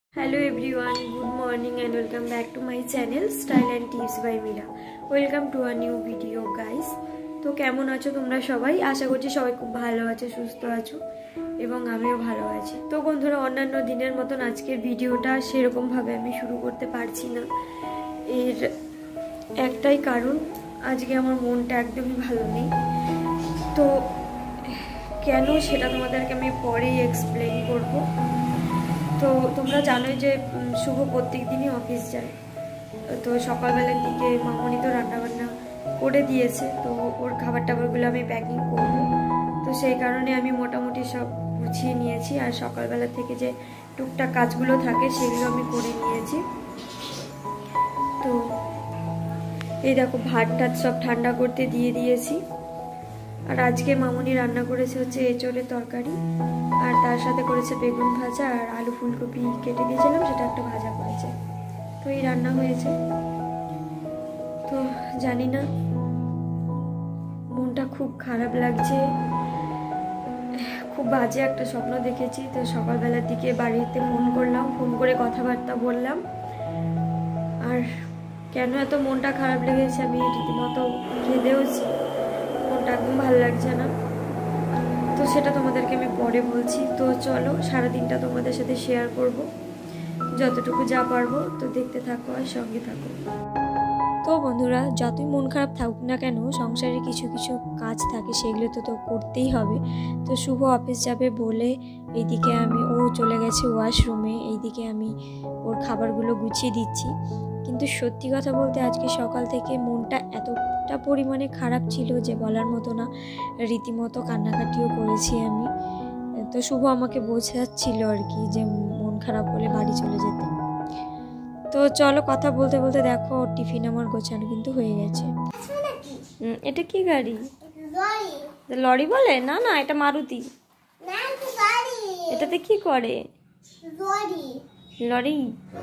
Hello everyone, good morning and welcome back to my channel Style and Tips by Mira. Welcome to a new video guys. তো কেমন আছো তোমরা সবাই? আশা করছি সবাই খুব ভালো আছো, সুস্থ আছো এবং আমিও ভালো আছি। তো বন্ধুরা, অন্যান্য দিনের মতন আজকের ভিডিওটা সেরকম ভাবে আমি শুরু করতে পারছি না। এর একটাই কারণ, আজকে আমার মনটা একদমই ভালো নেই। তো কেন সেটা তোমাদেরকে আমি পরেই এক্সপ্লেইন করব। তো তোমরা জানোই যে শুভ প্রত্যেক দিনই অফিস যায়। তো সকালবেলার দিকে মামনি তো রান্নাবান্না করে দিয়েছে, তো ওর খাবার টাবারগুলো আমি প্যাকিং করব। তো সেই কারণে আমি মোটামুটি সব গুছিয়ে নিয়েছি, আর সকালবেলা থেকে যে টুকটাক কাজগুলো থাকে সেগুলো আমি করে নিয়েছি। তো এই দেখো, ভাত টাত সব ঠান্ডা করতে দিয়ে দিয়েছি। আর আজকে মামনি রান্না করেছে হচ্ছে এঁচোড়ের তরকারি, আর তার সাথে করেছে বেগুন ভাজা, আর আলু ফুলকপি কেটে দিয়েছিলাম সেটা একটা ভাজা করেছে। তো এই রান্না হয়েছে। তো জানি না, মনটা খুব খারাপ লাগছে। খুব বাজে একটা স্বপ্ন দেখেছি। তো সকালবেলার দিকে বাড়িতে ফোন করলাম, ফোন করে কথাবার্তা বললাম। আর কেন এত মনটা খারাপ লেগেছে আমি রীতিমতো কেঁদেওছি। মনটা একদম ভালো লাগছে না। তো সেটা তোমাদেরকে আমি পরে বলছি। তো চলো, সারাদিনটা তোমাদের সাথে শেয়ার করব যতটুকু যা পারবো। তো দেখতে থাকো আর সঙ্গে থাকো। তো বন্ধুরা, যতই মন খারাপ থাকুক না কেন, সংসারে কিছু কিছু কাজ থাকে, সেগুলো তো করতেই হবে। তো শুভ অফিস যাবে বলে এইদিকে ও চলে গেছে ওয়াশরুমে, এইদিকে আমি ওর খাবারগুলো গুছিয়ে দিচ্ছি। কিন্তু সত্যি কথা বলতে আজকে সকাল থেকে মনটা এতটা পরিমাণে খারাপ ছিল যে বলার মতো না। রীতিমতো কান্নাকাটিও করেছি আমি। তো শুভ আমাকে বোঝাচ্ছিল আর কি, যে মন খারাপ হলে বাড়ি চলে যেতে। তো চলো, কথা বলতে বলতে দেখো টিফিন আমার গোছানো কিন্তু হয়ে গেছে। এটা কি গাড়ি? লরি বলে? না না, এটা মারুতি। এটাতে কি করে? লরি।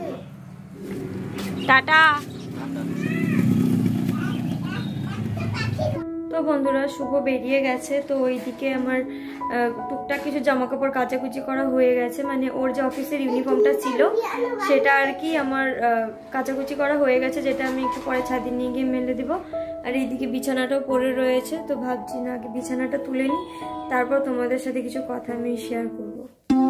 টাটা। তো বন্ধুরা, শুভ বেরিয়ে গেছে। তো ওইদিকে আমার টুকটাক কিছু জামা কাপড় কাচাকুচি করা হয়ে গেছে। মানে ওর যে অফিসের ইউনিফর্মটা ছিল সেটা আর কি আমার কাচাকুচি করা হয়ে গেছে, যেটা আমি একটু পরে ছাদে নিয়ে গিয়ে মেলে দিব। আর এইদিকে বিছানাটাও পড়ে রয়েছে। তো ভাবছি না, আগে বিছানাটা তুলে নিই, তারপর তোমাদের সাথে কিছু কথা আমি শেয়ার করবো।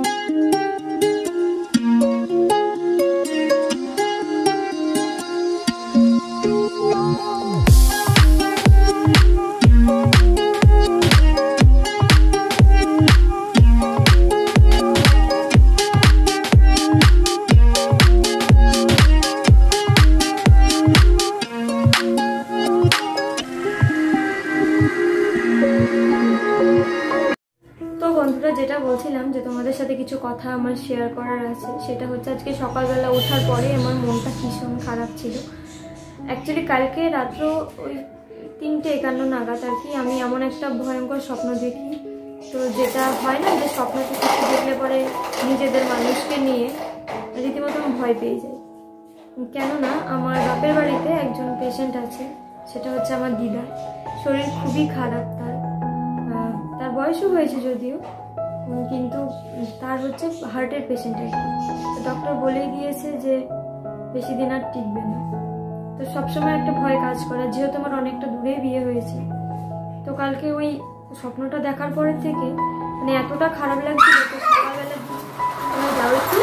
যেটা বলছিলাম যে তোমাদের সাথে কিছু কথা আমার শেয়ার করার আছে, সেটা হচ্ছে আজকে সকালবেলা ওঠার পরে আমার মনটা ভীষণ খারাপ ছিল। অ্যাকচুয়ালি কালকে রাত্র ওই 3:51 নাগাদ আর কি আমি এমন একটা ভয়ঙ্কর স্বপ্ন দেখি। তো যেটা হয় না, যে স্বপ্নতে কিছু দেখলে পরে নিজেদের মানুষকে নিয়ে রীতিমতো ভয় পেয়ে যাই। কেননা আমার বাপের বাড়িতে একজন পেশেন্ট আছে, সেটা হচ্ছে আমার দিদা। শরীর খুবই খারাপ, তার বয়সও হয়েছে যদিও, কিন্তু তার হচ্ছে হার্টের পেশেন্ট আর কি। ডক্টর বলেই দিয়েছে যে বেশি দিন আর টিকবে না। তো সবসময় একটা ভয় কাজ করে, যেহেতু আমার অনেকটা দূরে বিয়ে হয়েছে। তো কালকে ওই স্বপ্নটা দেখার পরের থেকে মানে এতটা খারাপ লাগছিল। তো সকালবেলা যাও একটু,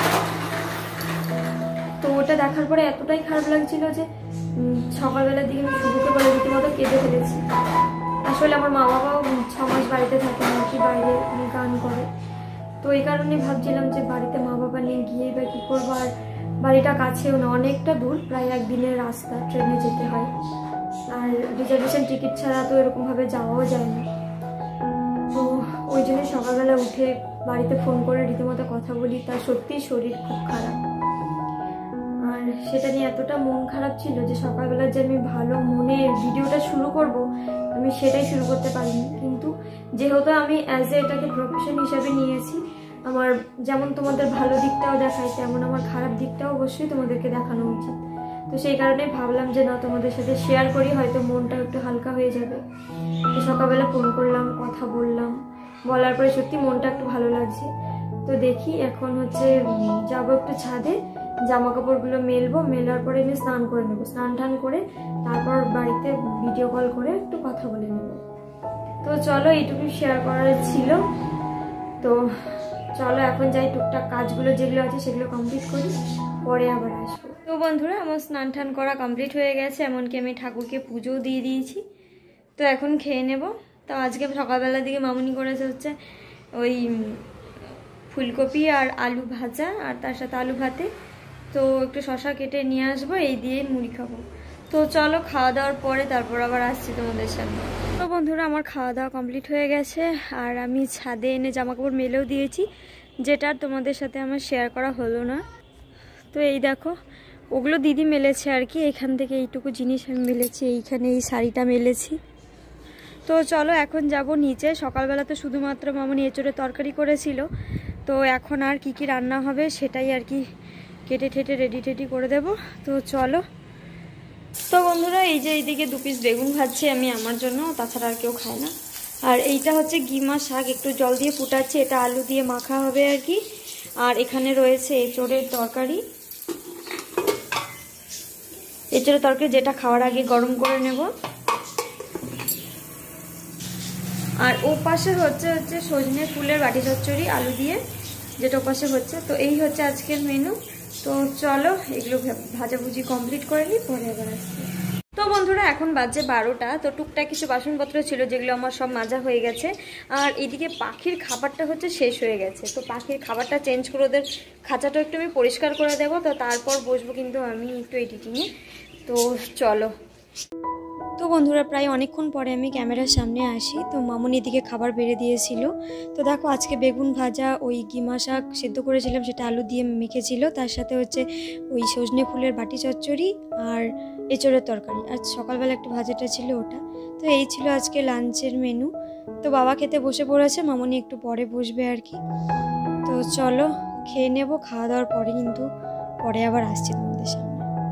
তো ওটা দেখার পরে এতটাই খারাপ লাগছিল যে সকালবেলার দিকে আমি শুভকে বলে রীতিমতো কেঁদে ফেলেছি। আসলে আমার মা বাবাও 6 মাস বাড়িতে থাকে না কি, বাইরে গান করে। তো এই কারণে ভাবছিলাম যে বাড়িতে মা বাবা নিয়ে গিয়ে বা কী করবো। আর বাড়িটা কাছেও না, অনেকটা দূর, প্রায় 1 দিনের রাস্তা, ট্রেনে যেতে হয়। আর রিজার্ভেশন টিকিট ছাড়া তো এরকমভাবে যাওয়াও যায় না। তো ওই জন্য সকালবেলা উঠে বাড়িতে ফোন করে রীতিমতো কথা বলি। তার সত্যিই শরীর খুব খারাপ, আর সেটা নিয়ে এতটা মন খারাপ ছিল যে সকালবেলা যে আমি ভালো মনে ভিডিওটা শুরু করব, আমি সেটাই শুরু করতে পারিনি। কিন্তু যেহেতু আমি এটাকে প্রফেশন হিসাবে নিয়েছি, আমার যেমন তোমাদের ভালো দিকটাও দেখাই, তেমন আমার খারাপ দিকটাও অবশ্যই তোমাদেরকে দেখানো উচিত। তো সেই কারণে ভাবলাম যে না, তোমাদের সাথে শেয়ার করি, হয়তো মনটা একটু হালকা হয়ে যাবে। তো সকালবেলা ফোন করলাম, কথা বললাম, বলার পরে সত্যি মনটা একটু ভালো লাগছে। তো দেখি এখন হচ্ছে যাবো একটু ছাদে, জামা কাপড়গুলো মেলবো, মেলার পরে আমি স্নান করে নেবো, স্নান টান করে তারপর বাড়িতে ভিডিও কল করে একটু কথা বলে নেব। তো চলো এইটুকু শেয়ার করার ছিল। তো চলো এখন যাই, টুকটাক কাজগুলো যেগুলো আছে সেগুলো কমপ্লিট করি, পরে আবার আসবো। তো বন্ধুরা আমার স্নান টান করা কমপ্লিট হয়ে গেছে, এমনকি আমি ঠাকুরকে পুজোও দিয়ে দিয়েছি। তো এখন খেয়ে নেব। তো আজকে সকালবেলার দিকে মামুনি করেছে হচ্ছে ওই ফুলকপি আর আলু ভাজা, আর তার সাথে আলু ভাতে। তো একটু শশা কেটে নিয়ে আসবো, এই দিয়ে মুড়ি খাবো। তো চলো খাওয়া দাওয়ার পরে তারপর আবার আসছি তোমাদের সামনে। তো বন্ধুরা আমার খাওয়া দাওয়া কমপ্লিট হয়ে গেছে, আর আমি ছাদে এনে জামা কাপড় মেলেও দিয়েছি, যেটা তোমাদের সাথে আমার শেয়ার করা হলো না। তো এই দেখো ওগুলো দিদি মেলেছে আর কি, এখান থেকে এইটুকু জিনিস আমি মেলেছি, এইখানে এই শাড়িটা মেলেছি। তো চলো এখন যাব নিচে। সকালবেলা তো শুধুমাত্র মামুনি এঁচোড়ের তরকারি করেছিল, তো এখন আর কি কি রান্না হবে সেটাই আর কি কেটে ঠেটে রেডি করে দেব। তো চলো। তো বন্ধুরা এই যে এইদিকে 2 পিস বেগুন ভাজছি আমি আমার জন্য, তাছাড়া আর কেউ খায় না। আর এইটা হচ্ছে গিমা শাক, একটু জল দিয়ে ফুটাচ্ছি, এটা আলু দিয়ে মাখা হবে আর কি। আর এখানে রয়েছে এঁচোড়ের তরকারি, এঁচোড়ের তরকারি যেটা খাওয়ার আগে গরম করে নেব। আর ও পাশে হচ্ছে সজনে ফুলের বাটি চচ্চড়ি আলু দিয়ে, যেটা ওপাশে হচ্ছে। তো এই হচ্ছে আজকের মেনু। তো চলো এগুলো ভাজাভুজি কমপ্লিট করে নিই, পরে আবার আসছি। তো বন্ধুরা এখন বাজে 12টা। তো টুকটাক কিছু বাসনপত্র ছিল যেগুলো আমার সব মাজা হয়ে গেছে। আর এদিকে পাখির খাবারটা হচ্ছে শেষ হয়ে গেছে, তো পাখির খাবারটা চেঞ্জ করে ওদের খাঁচাটা একটু আমি পরিষ্কার করে দেবো। তো তারপর বসবো কিন্তু আমি একটু এডিটিংয়ে। তো চলো। তো বন্ধুরা প্রায় অনেকক্ষণ পরে আমি ক্যামেরার সামনে আসি। তো মামুনি এদিকে খাবার বেড়ে দিয়েছিল। তো দেখো আজকে বেগুন ভাজা, ওই গিমা শাক সেদ্ধ করেছিলাম সেটা আলু দিয়ে মেখেছিল, তার সাথে হচ্ছে ওই সজনে ফুলের বাটি চচ্চড়ি আর এঁচোড়ের তরকারি, আর সকালবেলা একটু ভাজাটা ছিল ওটা। তো এই ছিল আজকে লাঞ্চের মেনু। তো বাবা খেতে বসে পড়েছে, মামুনি একটু পরে বসবে আর কি। তো চলো খেয়ে নেব, খাওয়া দাওয়ার পরে কিন্তু পরে আবার আসছি তোমাদের সামনে।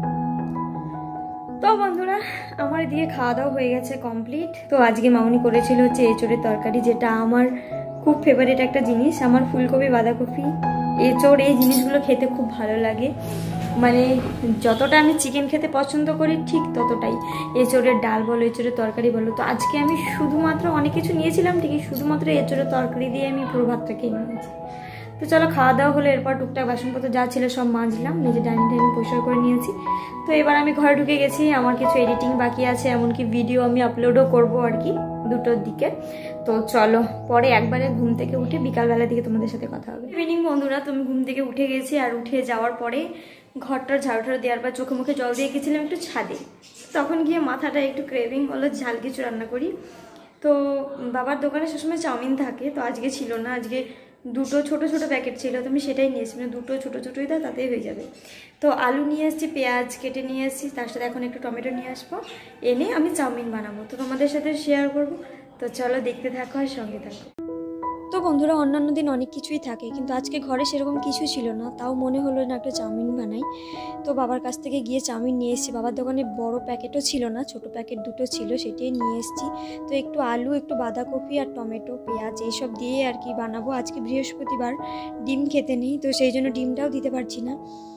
তো বন্ধুরা আমার এদিকে খাওয়া দাওয়া হয়ে গেছে কমপ্লিট। তো আজকে মামুনি করেছিল হচ্ছে এঁচোড়ের তরকারি, যেটা আমার খুব ফেভারিট একটা জিনিস। আমার ফুলকপি, বাঁধাকপি, এঁচোড় এই জিনিসগুলো খেতে খুব ভালো লাগে। মানে যতটা আমি চিকেন খেতে পছন্দ করি ঠিক ততটাই এঁচোড়ের ডাল বলো, এঁচোড়ের তরকারি বলো। তো আজকে আমি শুধুমাত্র অনেক কিছু নিয়েছিলাম ঠিকই, শুধুমাত্র এঁচোড়ের তরকারি দিয়ে আমি পুরো ভাতটা খেয়ে নিয়েছি। তো চলো খাওয়া দাওয়া হলো, এরপর টুকটাক বাসনপত্র যা ছিল সব মাজলাম, নিজে ডাইনিং পরিষ্কার করে নিয়েছি। তো এবার আমি ঘরে ঢুকে গেছি, আমার কিছু এডিটিং বাকি আছে, এমনকি ভিডিও আমি আপলোডও করবো আর কি 2টোর দিকে। তো চলো পরে একবারে ঘুম থেকে উঠে বিকালবেলার দিকে তোমাদের সাথে কথা হবে। ইভিনিং বন্ধুরা, তুমি ঘুম থেকে উঠে গেছি, আর উঠে যাওয়ার পরে ঘরটার ঝাড়ু দেওয়ার পর চোখে মুখে জল দিয়ে গেছিলাম একটু ছাদে। তখন গিয়ে মাথাটা একটু ক্রেভিং হলো ঝাল কিছু রান্না করি। তো বাবার দোকানে সবসময় চাউমিন থাকে, তো আজকে ছিল না, আজকে 2টো ছোট ছোট প্যাকেট ছিল, তো আমি সেটাই নিয়েছি, মানে 2টো ছোটো ছোটোই দাও তাতেই হয়ে যাবে। তো আলু নিয়ে এসেছি, পেঁয়াজ কেটে নিয়ে এসেছি, তার সাথে এখন একটু টমেটো নিয়ে আসবো, এনে আমি চাউমিন বানাবো, তো তোমাদের সাথে শেয়ার করবো। তো চলো দেখতে থাকো আর সঙ্গে থাকো। তো বন্ধুরা অন্যান্য দিন অনেক কিছুই থাকে, কিন্তু আজকে ঘরে সেরকম কিছু ছিল না, তাও মনে হলো না একটা চাউমিন বানাই। তো বাবার কাছ থেকে গিয়ে চাউমিন নিয়ে এসেছি। বাবার দোকানে বড় প্যাকেটও ছিল না, ছোট প্যাকেট 2টো ছিল, সেটাই নিয়ে এসেছি। তো একটু আলু, একটু বাঁধাকপি আর টমেটো, পেঁয়াজ এইসব দিয়ে আর কি বানাবো। আজকে বৃহস্পতিবার, ডিম খেতে নেই, তো সেই জন্য ডিমটাও দিতে পারছি না।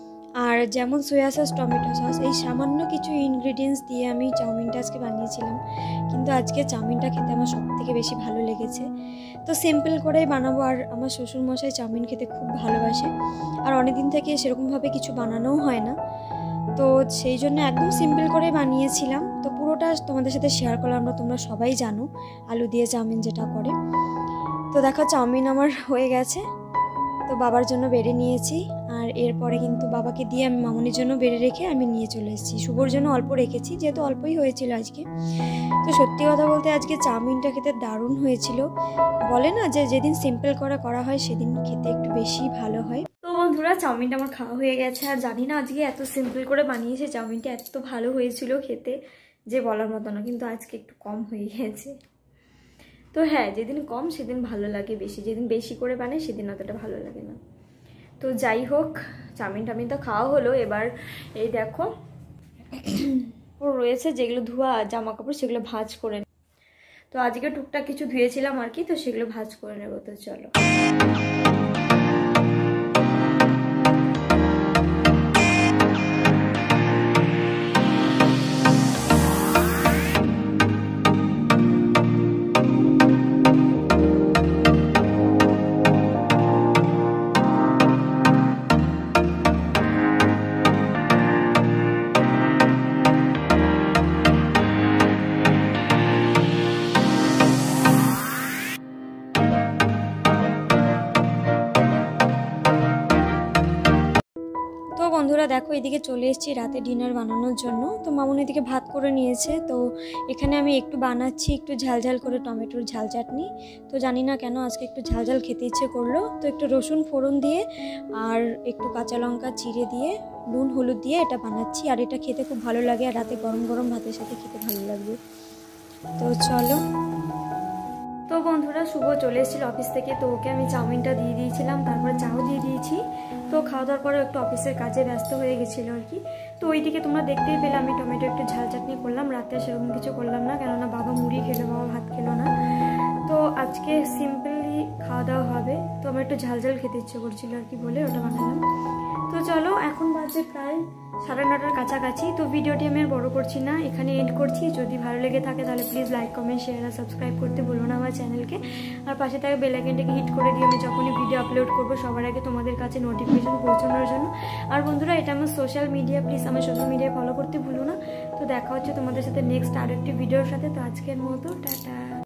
আর যেমন সয়া সস, টমেটো সস, এই সামান্য কিছু ইনগ্রিডিয়েন্টস দিয়ে আমি চাউমিনটা আজকে বানিয়েছিলাম। কিন্তু আজকে চাউমিনটা খেতে আমার সবথেকে বেশি ভালো লেগেছে। তো সিম্পল করেই বানাবো, আর আমার শ্বশুরমশাই চাউমিন খেতে খুব ভালোবাসে, আর অনেকদিন থেকে সেরকমভাবে কিছু বানানোও হয় না, তো সেই জন্য একদম সিম্পল করে বানিয়েছিলাম। তো পুরোটা তোমাদের সাথে শেয়ার করলাম, তোমরা সবাই জানো আলু দিয়ে চাউমিন যেটা করে। তো দেখো চাউমিন আমার হয়ে গেছে, তো বাবার জন্য বেড়ে নিয়েছি, আর এরপরে কিন্তু বাবাকে দিয়ে আমি মামুনির জন্য বেড়ে রেখে আমি নিয়ে চলে এসেছি। শুভর জন্য অল্প রেখেছি, যেহেতু অল্পই হয়েছিল আজকে। তো সত্যি কথা বলতে আজকে চাউমিনটা খেতে দারুণ হয়েছিল। বলে না যে যেদিন সিম্পল করা হয় সেদিন খেতে একটু বেশি ভালো হয়। তো বন্ধুরা চাউমিনটা আমার খাওয়া হয়ে গেছে, আর জানি না আজকে এত সিম্পল করে বানিয়েছে চাউমিনটা, এত ভালো হয়েছিল খেতে যে বলার মতো না, কিন্তু আজকে একটু কম হয়ে গেছে। তো হ্যাঁ, যেদিন কম সেদিন ভালো লাগে বেশি, যেদিন বেশি করে বানাই সেদিন অতটা ভালো লাগে না। তো যাই হোক, চাউমিন টাউমিন তো খাওয়া হলো। এবার এই দেখো রয়েছে যেগুলো ধোয়া জামা কাপড়, সেগুলো ভাঁজ করে। তো আজকে টুকটাক কিছু ধুয়েছিলাম আর কি, তো সেগুলো ভাঁজ করে নেবো। তো চলো। বন্ধুরা দেখো এদিকে চলে এসেছি রাতে ডিনার বানানোর জন্য। তো মামুন এদিকে ভাত করে নিয়েছে। তো এখানে আমি একটু বানাচ্ছি একটু ঝালঝাল করে টমেটোর ঝাল চাটনি। তো জানি না কেন আজকে একটু ঝালঝাল খেতে ইচ্ছে করলো, তো একটু রসুন ফোড়ন দিয়ে আর একটু কাঁচা লঙ্কা চিড়ে দিয়ে নুন হলুদ দিয়ে এটা বানাচ্ছি। আর এটা খেতে খুব ভালো লাগে, আর রাতে গরম গরম ভাতের সাথে খেতে ভালো লাগবে। তো চলো। তো বন্ধুরা শুভ চলে এসেছিল অফিস থেকে, তো ওকে আমি চাউমিনটা দিয়ে দিয়েছিলাম, তারপরে চাও দিয়ে দিয়েছি। তো খাওয়া দাওয়ার পরে একটু অফিসের কাজে ব্যস্ত হয়ে গেছিলো আর কি। তো ওইদিকে তোমরা দেখতেই পেলে আমি টমেটো একটু ঝাল চাটনি করলাম। রাতে সেরকম কিছু করলাম না, কেননা বাবা মুড়ি খেলো, বাবা ভাত খেলো না। তো আজকে সিম্পলি খাওয়া দাওয়া হবে। তো আমার একটু ঝাল ঝাল খেতে ইচ্ছে করছিল আর কি, বলে ওটা বানালাম। তো চলো, এখন বাজে প্রায় 9:30 কাছাকাছি। তো ভিডিওটি আমি আর বড় করছি না, এখানে এন্ড করছি। যদি ভালো লেগে থাকে তাহলে প্লিজ লাইক কমেন্ট শেয়ার আর সাবস্ক্রাইব করতে ভুলো না আমার চ্যানেলকে। আর পাশে থাকা বেল আইকনটাকে হিট করে দিও, আমি যখনই ভিডিও আপলোড করবো সবার আগে তোমাদের কাছে নোটিফিকেশন পৌঁছানোর জন্য। আর বন্ধুরা এটা আমার সোশ্যাল মিডিয়া, প্লিজ আমার সোশ্যাল মিডিয়ায় ফলো করতে ভুলো না। তো দেখা হচ্ছে তোমাদের সাথে নেক্সট আরও একটি ভিডিওর সাথে। তো আজকের মতো টাটা।